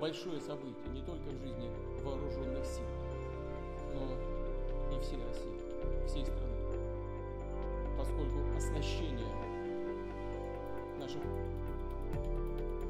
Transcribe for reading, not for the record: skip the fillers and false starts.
большое событие не только в жизни вооруженных сил, но и всей России, всей страны. Поскольку оснащение наших